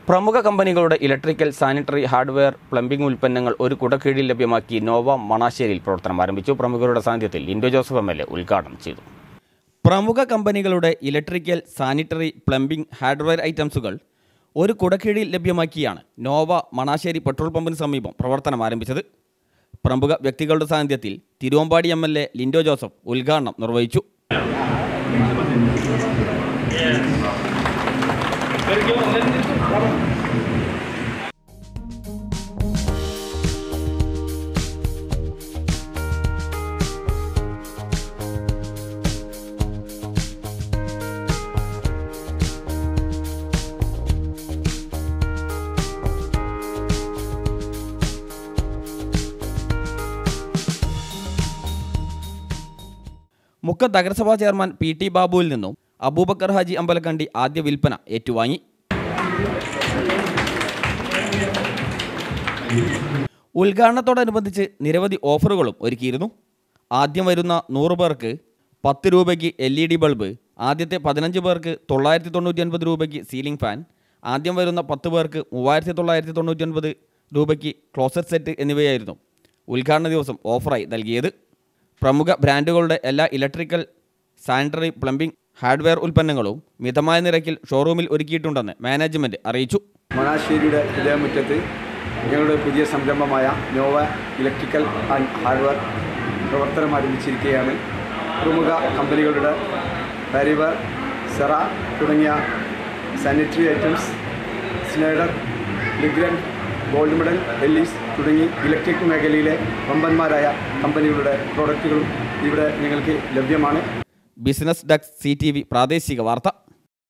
പ്രമുഖ കമ്പനികളുടെ electrical, sanitary, hardware, plumbing ഉൽപ്പന്നങ്ങൾ ഒരു കുടക്കീഴിൽ ലഭ്യമാക്കി നോവ മണാശ്ശേരിയിൽ പ്രവർത്തനം ആരംഭിച്ചു. പ്രമുഖരുടെ സാന്നിധ്യത്തിൽ ലിൻഡോ ജോസഫ് MLA ഉദ്ഘാടനം ചെയ്തു. പ്രമുഖ കമ്പനികളുടെ ഇലക്ട്രിക്കൽ, സാനിറ്ററി, പ്ലംബിംഗ്, ഹാർഡ്വെയർ ഐറ്റംസുകൾ ഒരു കുടക്കീഴിൽ ലഭ്യമാക്കിയാണ് നോവ മണാശ്ശേരി പെട്രോൾ പമ്പിന് സമീപം പ്രവർത്തനം ആരംഭിച്ചത്. പ്രമുഖ വ്യക്തികളുടെ സാന്നിധ്യത്തിൽ തിരുവമ്പാടി MLA ലിൻഡോ ജോസഫ് ഉദ്ഘാടനം നിർവഹിച്ചു. മുക്കം നഗരസഭാ ചെയർമാൻ PT ബാബുവിൽ നിന്നും അബൂബക്കർ ഹാജി അമ്പലക്കണ്ടി ആദ്യ വിൽപ്പന ഏറ്റുവാങ്ങി. ഉദ്ഘാടനത്തോടനുബന്ധിച്ച് നിരവധി ഓഫറുകളും ഒരുക്കിയിരുന്നു. ആദ്യം വരുന്ന 100 പേർക്ക് 10 രൂപയ്ക്ക് LED ബൾബ്, ആദ്യത്തെ 15 പേർക്ക് 999 രൂപയ്ക്ക് സീലിംഗ് ഫാൻ, ആദ്യം വരുന്ന 10 പേർക്ക് 3999 രൂപയ്ക്ക് ക്ലോസറ്റ് സെറ്റ് എന്നിവയായിരുന്നു ഉദ്ഘാടന ദിവസം ഓഫറായി നൽകിയത്. പ്രമുഖ ബ്രാൻഡുകളുടെ എല്ലാ ഇലക്ട്രിക്കൽ, സാനിറ്ററി, പ്ലംബിംഗ്, ഹാർഡ്വെയർ ഉൽപ്പന്നങ്ങളും മിതമായ നിരക്കിൽ ഷോറൂമിൽ ഒരുക്കിയിട്ടുണ്ടെന്ന് മാനേജ്മെൻറ്റ് അറിയിച്ചു. മണാശ്ശേരിയുടെ ഹൃദയമുറ്റത്ത് ഞങ്ങളുടെ പുതിയ സംരംഭമായ നോവ ഇലക്ട്രിക്കൽ ആൻഡ് ഹാർഡ്വെയർ പ്രവർത്തനം ആരംഭിച്ചിരിക്കുകയാണ്. പ്രമുഖ കമ്പനികളുടെ പാരിവർ, സെറ തുടങ്ങിയ sanitary items, Schneider, Legrand, gold medal, എല്ലീസ് തുടങ്ങി ഇലക്ട്രിക് മേഖലയിലെ വമ്പന്മാരായ കമ്പനികളുടെ പ്രോഡക്റ്റുകളും ഇവിടെ നിങ്ങൾക്ക് ലഭ്യമാണ്. ബിസിനസ് ഡെസ്ക് CTV പ്രാദേശിക വാർത്ത.